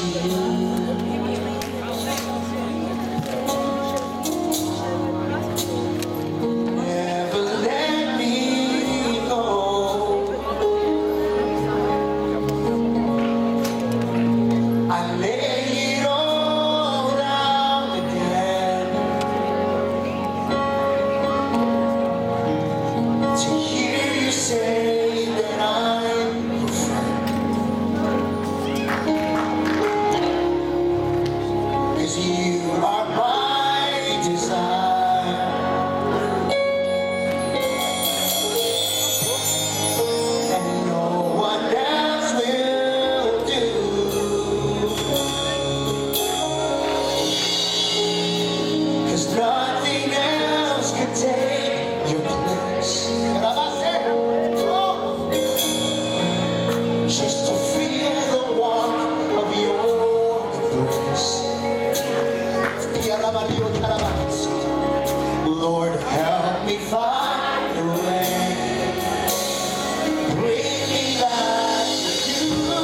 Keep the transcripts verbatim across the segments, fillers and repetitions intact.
Lord, help me find a way. Bring me back to you.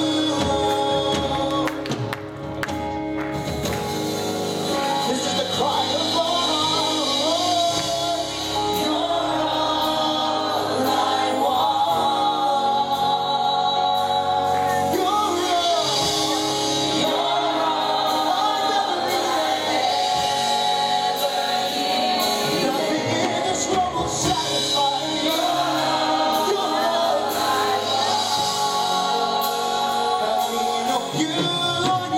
This is the cry of our heart. You're all I want. You're all, you're all I believe. Nothing in this world will satisfy. You're all I want. I lean on you, Lord,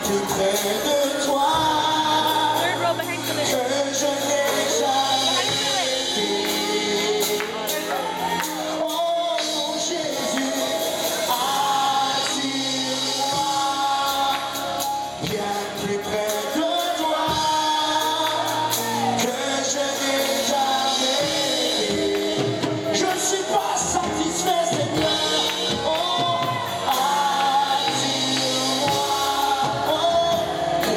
plus près de toi Third row behind que Philip. je n'ai jamais été. Oh mon Jésus, attire-moi bien plus près de toi que je n'ai jamais été. Je ne suis pas satisfait, Seigneur. Oh, attire-moi, oh,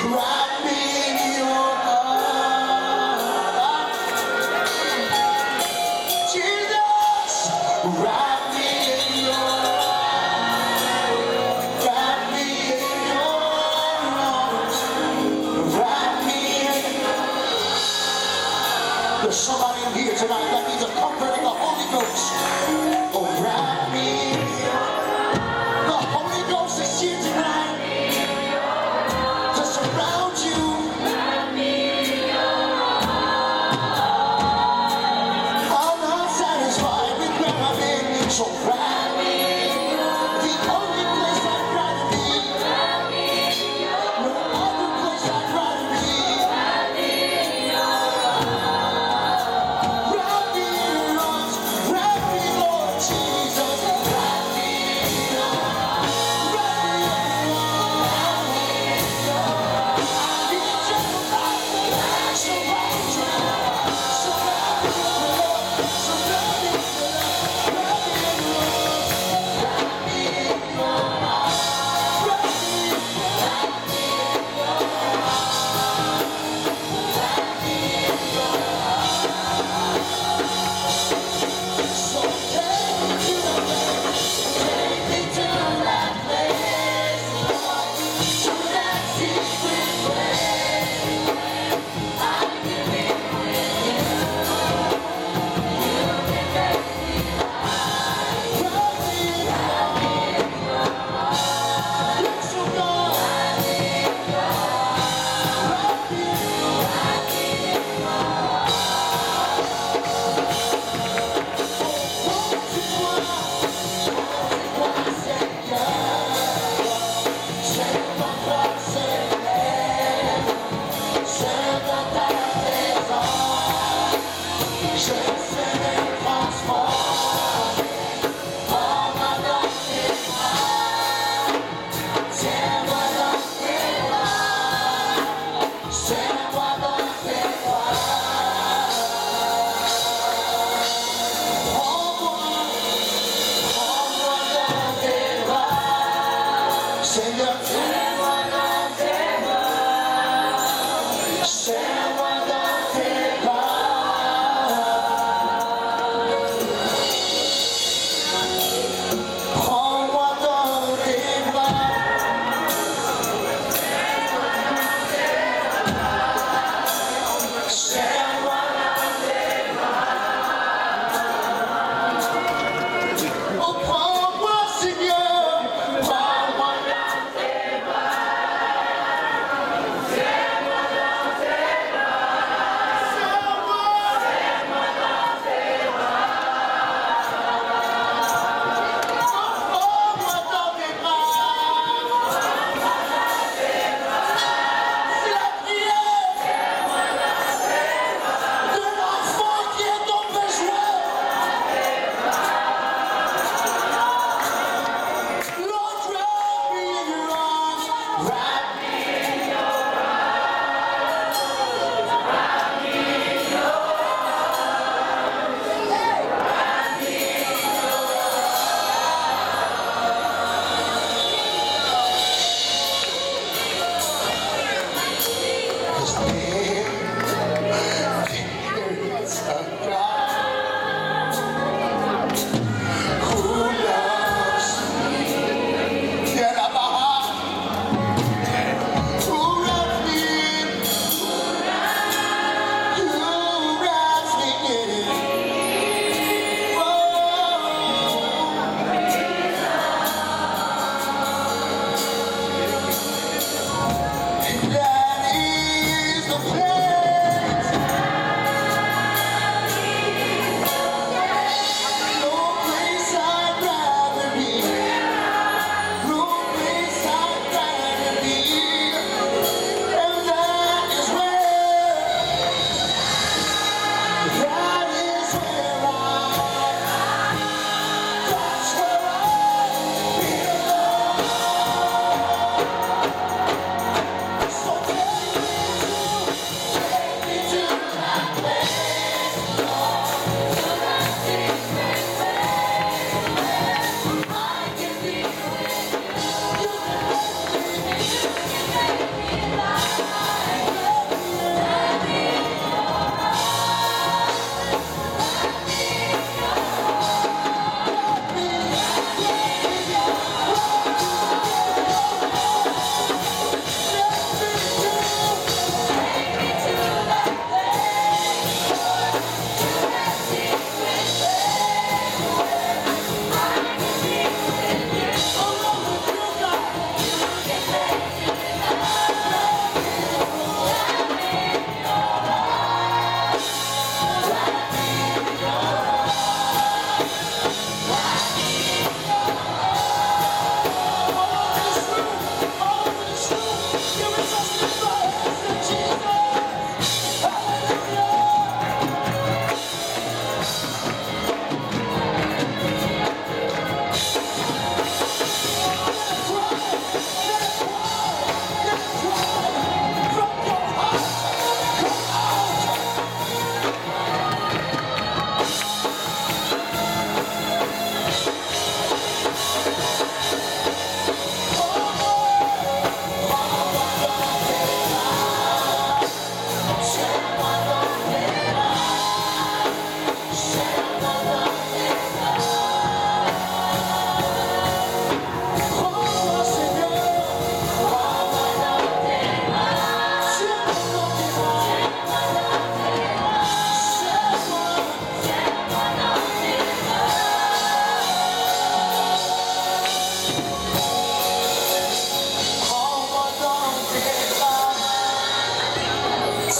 Wrap me in your arms. Jesus, wrap me in your arms. Wrap me in your arms. Wrap me in. There's somebody in here tonight that needs a comfort in the Holy Ghost. Oh, wrap me in your. The Holy Ghost is here tonight to surround you. I'm not satisfied with where I've been, so wrap me. The only place I'd rather be, no other place I'd rather be. Wrap me in your arms, wrap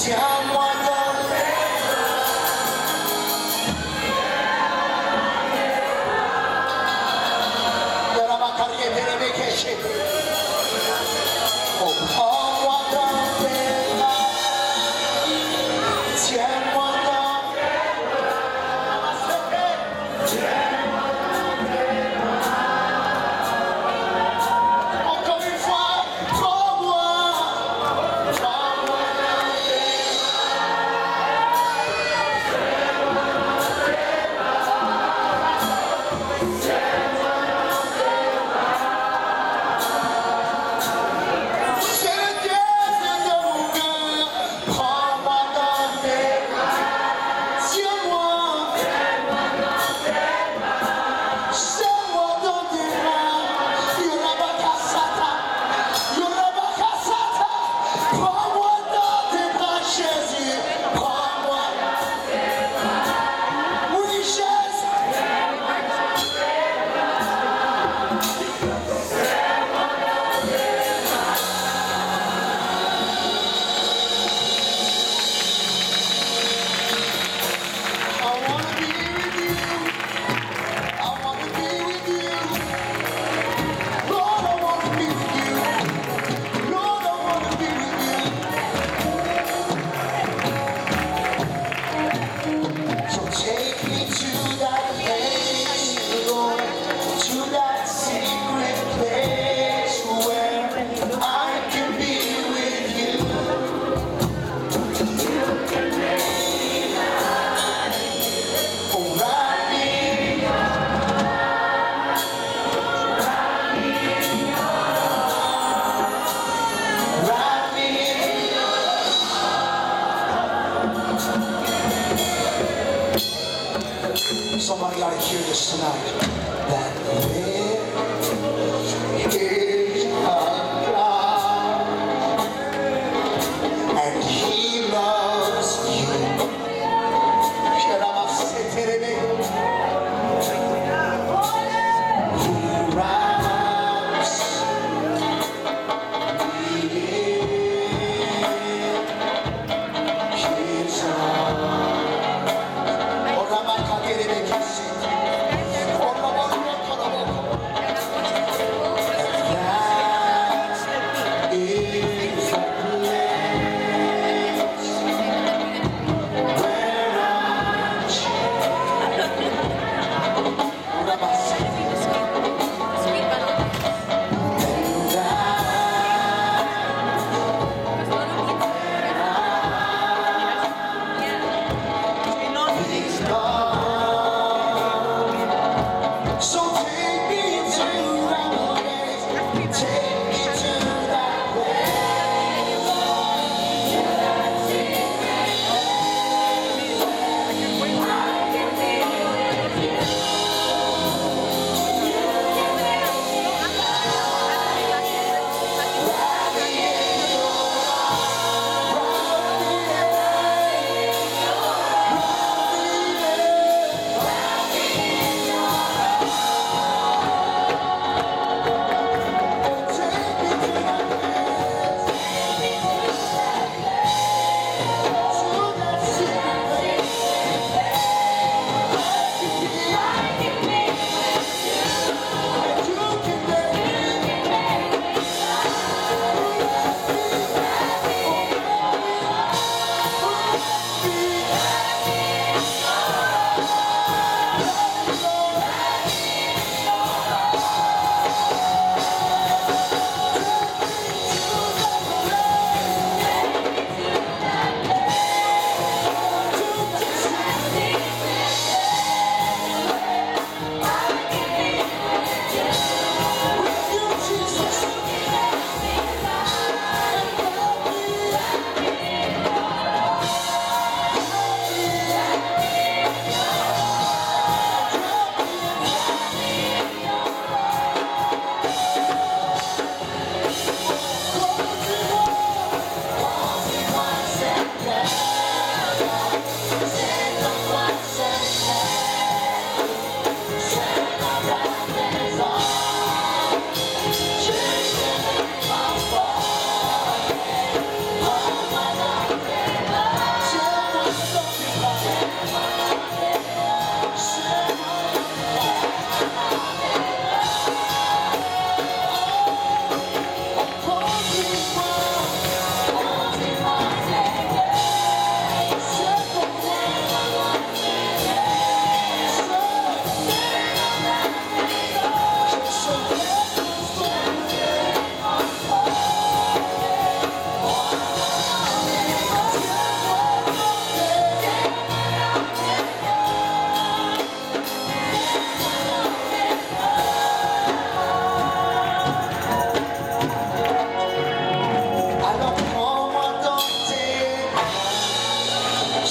Tiens-moi dans oh, prends-moi dans tes mains, tiens-moi dans encore une fois, prends-moi, prends-moi dans tes c'est le Dieu de mon cœur, prends-moi dans tes mains, tiens-moi, serre-moi dans tes mains, Yorabakasata, Yorabakasata, prends-moi dans tes bras, Jésus, prends-moi, oui, Jésus. I wanna be with you. I wanna be with you. Lord, I wanna be with you. Lord, I wanna be with you. So take me to that place, Lord, to that secret place where I can be with you. Oh, wrap me, wrap me in. Somebody ought to hear this tonight. That there is a God, and He loves you. He wraps me in His arms.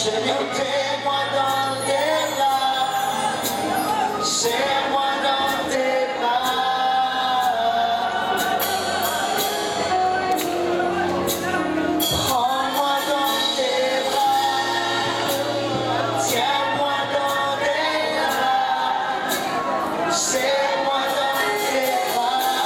Seigneur, t'es-moi dans tes bras. Serre-moi dans tes bras. Prends-moi dans tes bras. Tiens-moi dans tes bras. Serre-moi dans tes bras.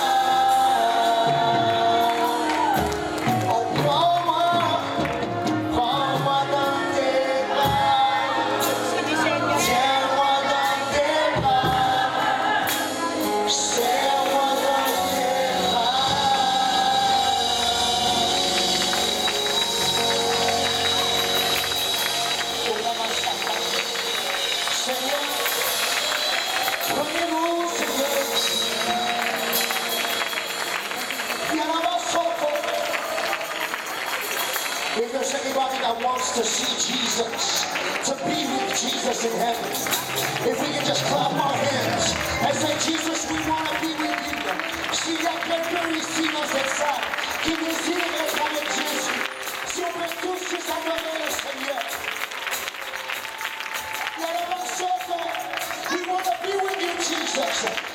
Oh, prends-moi, prends-moi dans tes bras. Tiens-moi dans tes bras. Serre-moi dans tes bras. Seigneur, prenez-nous, Seigneur. If there's anybody that wants to see Jesus, to be with Jesus in heaven, if we can just clap our hands and say, Jesus, we want to be with you. Si il y a quelqu'un ici dans cette salle qui désire être avec Jésus, si on peut tous juste adorer le Seigneur. We want to be with you, Jesus.